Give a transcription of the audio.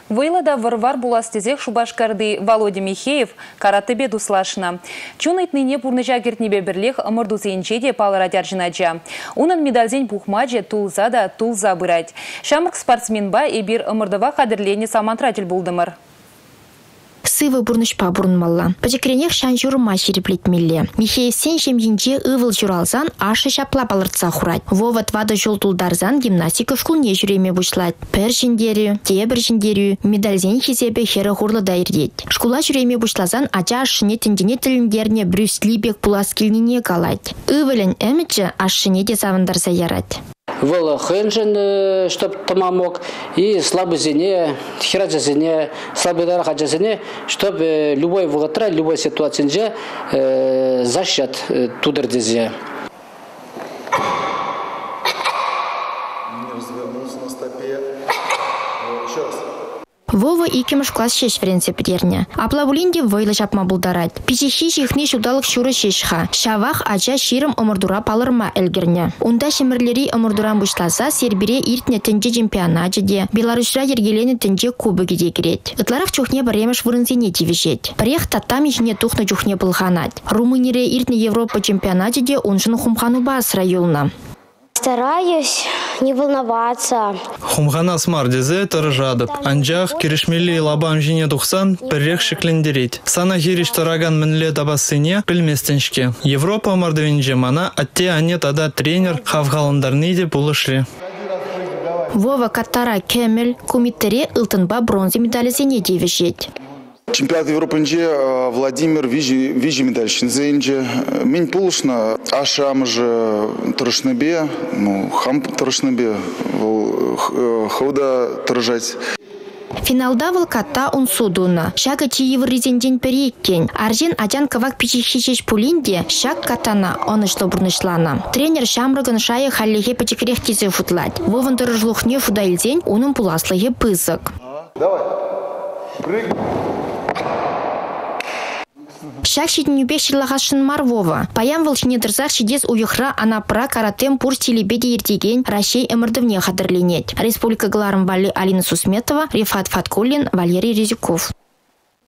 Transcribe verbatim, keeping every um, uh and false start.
Выйлада варвар буластезек Шубашкарды Володя Михеев каратыбе дуслашына. Чунайт ныне пурныжа кертнебе бірлех ымырду зейнчеде палыра дяржынача. Унын медальзен пухмаджи тулза да тулза бырать. Шамрк спортсменба и бир ымырдыва кадырлене самантратель булдымыр. Сывы бурнышпа бурнмалла. Пачекренех шанжур мачери плетмелле. Михеев сен жемгенче ывыл журалзан ашы шапла балыртса хурать. Воват вада жол тулдарзан гимнастика шкулне жүреме бушлать. Пер жендерю, тебір жендерю, медальзен хизебе хері хурлы дайырдет. Шкула жүреме бушлазан ача ашыне тендене тіліндерне Брюс Либек пулас келнене калать. Ывылен әмітчі ашыне де савындарса ярать. Вала хэнжен, чтоб тамамок, и слабый зене, хераджа зене, слабый дарахаджа зене, чтобы любой вогатра, любой ситуации же э, защат э, тудер дезе. Вова икемыш класс шеш френсе птерне. Аплавулинде войла жапма булдарать. Пичехи жихне шудалық шуры шешха. Шавах ача ширым омырдура палырма элгерне. Унда шемірлері омырдуран бушласа сербире иртне тенже чемпионаджеде. Беларусьра ергелене тенже кубыгеде керет. Ытларах чухне баремеш вырынзене тивешет. Приех татами жне тухна чухне пылханать. Румынире иртне Европа чемпионаджеде уншын хумхану бас райолна. Стараюсь не волноваться. Хумхана смардезе таржадып. Анжах киришмели лабам жине тухсан перех шеклендерить. Сана хириш тараган менле табасыне пилместеншке. Европа мардовинже мана, атте ане тада тренер хавгаландарниде пулышли. Вова каттара кемел кумиттере ылтынба бронзе медали зене девешет. Чемпионат Европы Владимир вижи медаль шинзенже. Мен пулышна ашам же трошнебе, ну хам трошнебе, хода торжать. Финалда волката он судуна. Шага чиевы резенден перекен. Аржен адян кавак пичихичеш пулинде, шаг катана, он что бурнышлана. Тренер Шамраган шая халлихе пачекрех тизе футлать. Вован дорожлухне фудайльдень, унын пуласлыхе пызык. Давай, прыгай. Шак шитнюбе шиллахашын марвова. Паян волчине дырзах шидес уйхра анапра каратем пур стилебеде ертеген Рашей эмырдывне хадырленет. Республика Гларым Вали Алина Сусметова, Рифат Фаткулин, Валерий Резюков.